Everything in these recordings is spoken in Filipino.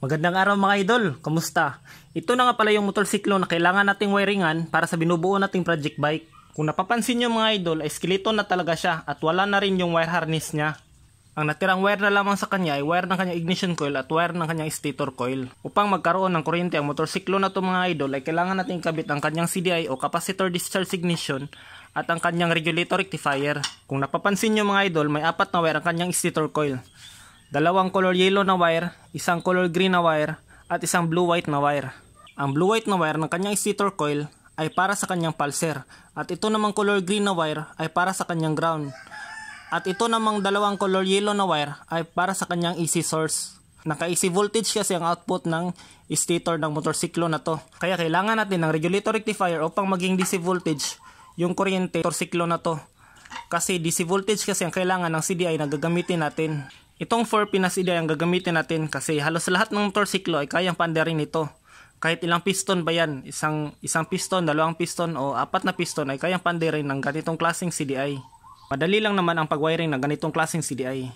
Magandang araw mga idol, kamusta? Ito na nga pala yung motorsiklo na kailangan nating wiringan para sa binubuo nating project bike. Kung napapansin nyo mga idol ay skeleton na talaga siya at wala na rin yung wire harness niya. Ang natirang wire na lamang sa kanya ay wire ng kanyang ignition coil at wire ng kanyang stator coil. Upang magkaroon ng kuryente ang motorsiklo na to mga idol ay kailangan nating ikabit ang kanyang CDI o capacitor discharge ignition at ang kanyang regulator rectifier. Kung napapansin nyo mga idol may 4 na wire ang kanyang stator coil. 2 color yellow na wire, 1 color green na wire, at 1 blue-white na wire. Ang blue-white na wire ng kanyang stator coil ay para sa kanyang pulser, at ito namang color green na wire ay para sa kanyang ground. At ito namang 2 color yellow na wire ay para sa kanyang AC source. Naka-AC voltage kasi ang output ng stator ng motorsiklo na to. Kaya kailangan natin ng regulator rectifier upang maging DC voltage yung kuryente motorsiklo na to. Kasi DC voltage kasi ang kailangan ng CDI na gagamitin natin. Itong 4-pin na CDI ang gagamitin natin kasi halos lahat ng motorsiklo ay kayang pandarin ito. Kahit ilang piston ba yan, isang piston, 2 piston o 4 na piston ay kayang pandarin ng ganitong klaseng CDI. Madali lang naman ang pag-wiring ng ganitong klaseng CDI.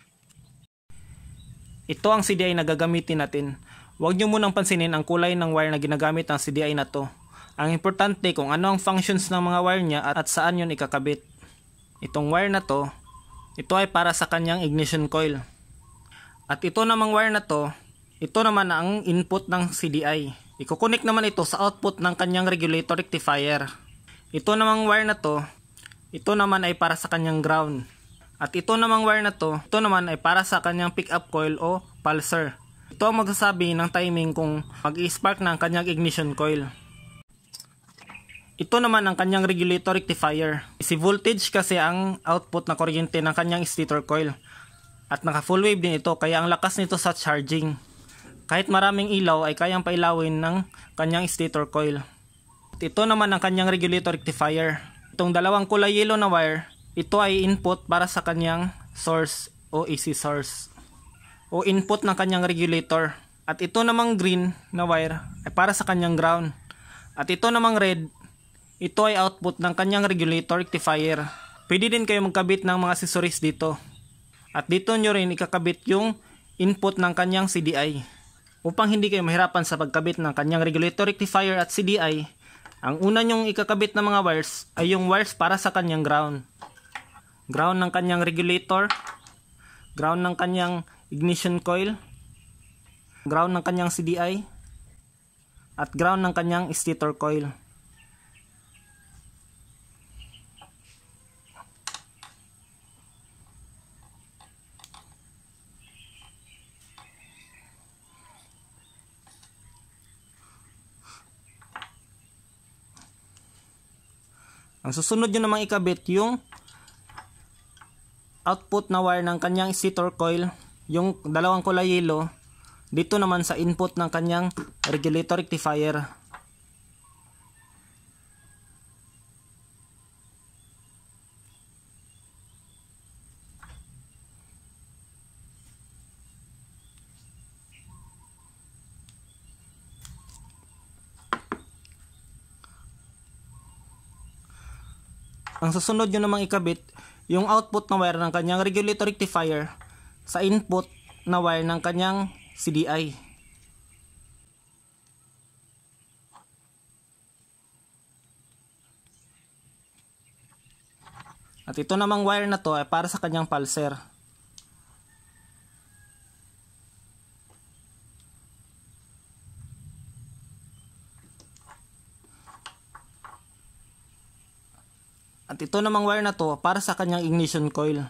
Ito ang CDI na gagamitin natin. Huwag nyo munang pansinin ang kulay ng wire na ginagamit ng CDI na to. Ang importante kung ano ang functions ng mga wire niya at saan yun ikakabit. Itong wire na to, ito ay para sa kanyang ignition coil. At ito namang wire na to, ito naman ang input ng CDI. Iko-connect naman ito sa output ng kanyang regulator rectifier. Ito namang wire na to, ito naman ay para sa kanyang ground. At ito namang wire na to, ito naman ay para sa kanyang pick-up coil o pulser. Ito ang magsasabi ng timing kung mag-i-spark na ang kanyang ignition coil. Ito naman ang kanyang regulator rectifier. Si voltage kasi ang output na kuryente ng kanyang stator coil. At naka full wave din ito kaya ang lakas nito sa charging. Kahit maraming ilaw ay kayang pailawin ng kanyang stator coil. At ito naman ang kanyang regulator rectifier. Itong 2 kulay yellow na wire, ito ay input para sa kanyang source o AC source. O input ng kanyang regulator. At ito namang green na wire ay para sa kanyang ground. At ito namang red, ito ay output ng kanyang regulator rectifier. Pwede din kayo magkabit ng mga accessories dito. At dito nyo rin ikakabit yung input ng kanyang CDI. Upang hindi kayo mahirapan sa pagkabit ng kanyang regulator rectifier at CDI, ang una nyong ikakabit na mga wires ay yung wires para sa kanyang ground. Ground ng kanyang regulator, ground ng kanyang ignition coil, ground ng kanyang CDI, at ground ng kanyang stator coil. Ang susunod nyo namang ikabit yung output na wire ng kanyang stator coil, yung 2 kulay yellow, dito naman sa input ng kanyang regulator rectifier. Ang susunod nyo namang ikabit yung output na wire ng kanyang regulator rectifier sa input na wire ng kanyang CDI. At ito namang wire na to ay para sa kanyang pulser. At ito namang wire na to para sa kanyang ignition coil.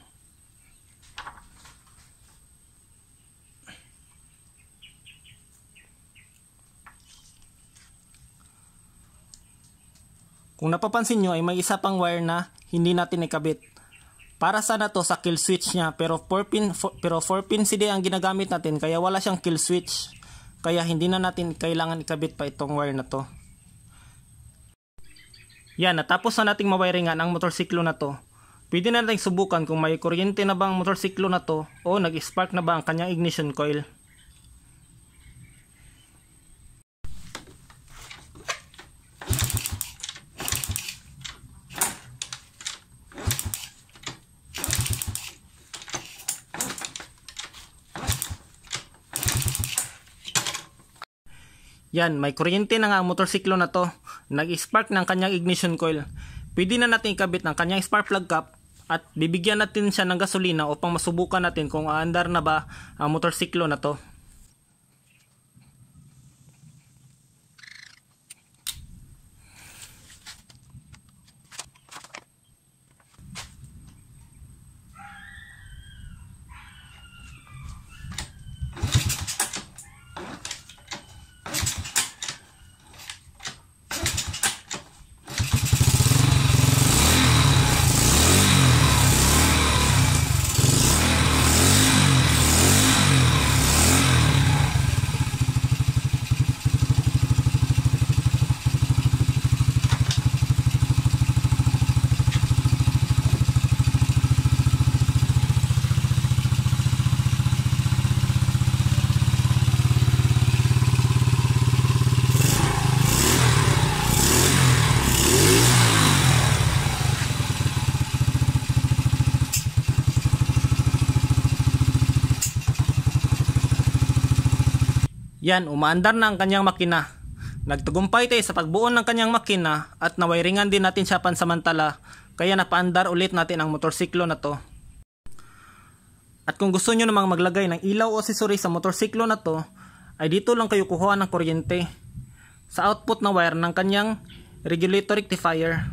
Kung napapansin nyo ay may isa pang wire na hindi natin ikabit. Para sana to sa kill switch niya pero 4-pin CD ang ginagamit natin kaya wala siyang kill switch. Kaya hindi na natin kailangan ikabit pa itong wire na to. Yan, natapos na nating mawiringan ang motorsiklo na to. Pwede na natin subukan kung may kuryente na ba ang motorsiklo na to o nag-spark na ba ang kanyang ignition coil. Yan, may kuryente na nga ang motorsiklo na to. Nag-spark ng kanyang ignition coil. Pwede na natin ikabit ng kanyang spark plug cap at bibigyan natin siya ng gasolina upang masubukan natin kung aandar na ba ang motorsiklo na to. Yan, umaandar na ang kanyang makina. Nagtagumpay tayo sa pagbuo ng kanyang makina at nawairingan din natin siya pansamantala, kaya napaandar ulit natin ang motorsiklo na to. At kung gusto nyo namang maglagay ng ilaw o accessory sa motorsiklo na to, ay dito lang kayo kukuha ng kuryente sa output na wire ng kanyang regulator rectifier.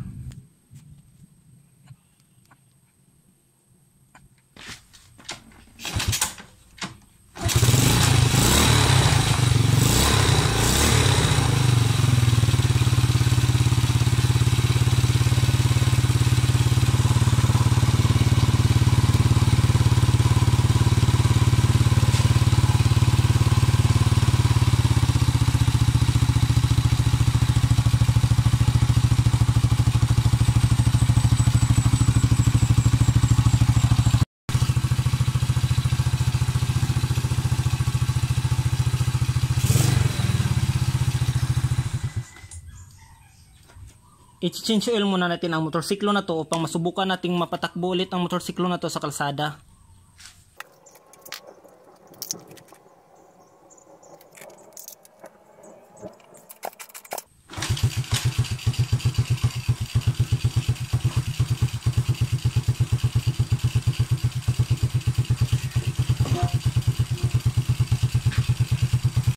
I-change oil muna natin ang motorsiklo na to upang masubukan nating mapatakbo ulit ang motorsiklo na to sa kalsada.